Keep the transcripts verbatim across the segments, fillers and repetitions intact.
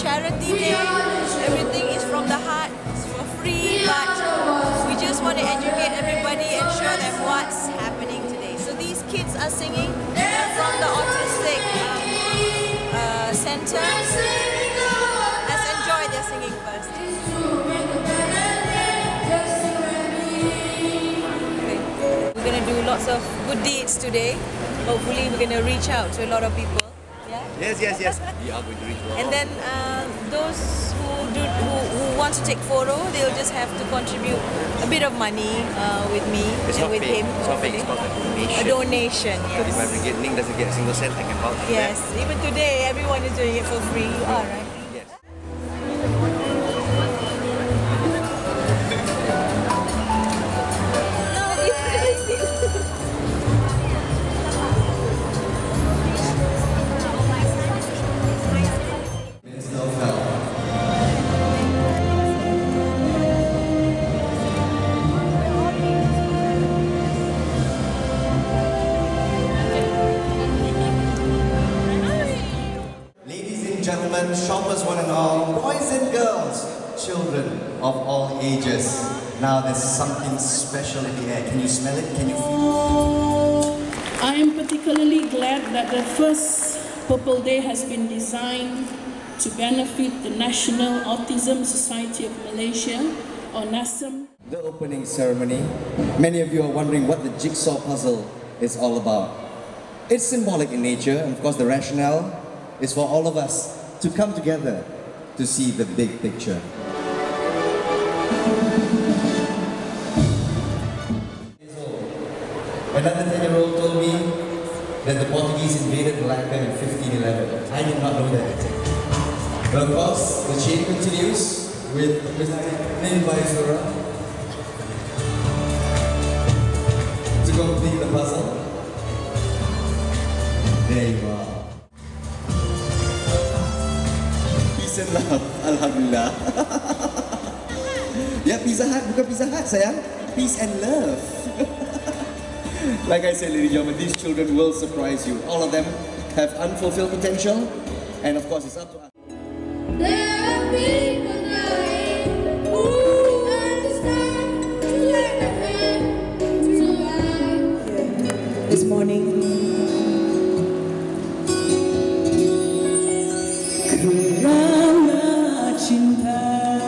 charity day. Everything is from the heart. It's for free, but we just want to educate everybody and show them what's happening today. So these kids are singing from the autistic um, uh, center. Let's enjoy their singing first. Okay. We're gonna do lots of good deeds today. Hopefully, we're gonna reach out to a lot of people. Yeah? Yes, yes, yes. We are going to reach out. And then uh, those who do who, who want to take photo, they'll just have to contribute a bit of money uh, with me It's and not with paid. him. It's not paid. It's called a donation. A donation, So if my yes. Brigade Ning doesn't get a single cent, I can vouch for Yes, that. even today, everyone is doing it for free. You are, right? Yes. No, it's Ladies and gentlemen, shoppers one and all, boys and girls, children of all ages. Now there's something special in the air. Can you smell it? Can you feel it? I am particularly glad that the first Purple Day has been designed to benefit the National Autism Society of Malaysia, or NASM. The opening ceremony. Many of you are wondering what the jigsaw puzzle is all about. It's symbolic in nature, and of course the rationale is for all of us to come together to see the big picture. Another ten-year-old told me that the Portuguese invaded Malacca in fifteen eleven. I did not know that. But of course, the chain continues with Mister Nin Vaisura to complete the puzzle. There you are. Peace and love, Alhamdulillah. Ya, Pizza Hut, bukan Pizza Hut, sayang. Peace and love. Like I said, ladies and gentlemen, these children will surprise you. All of them have unfulfilled potential, and of course, it's up to us. There are people dying who understand to lend a hand to life. this morning. Kerana cinta,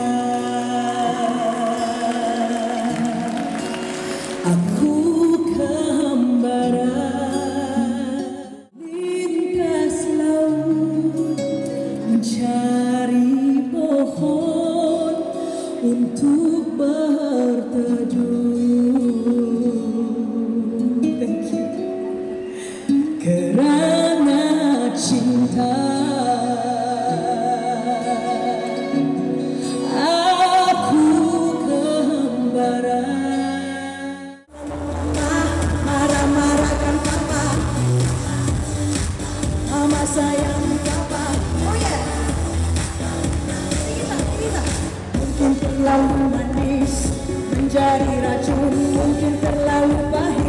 aku kembara lintas laut mencari pohon untuk berteduh. Thank you. Kerana cinta. Sayang papa, oh yeah. Mungkin terlalu manis menjadi racun, mungkin terlalu pahit.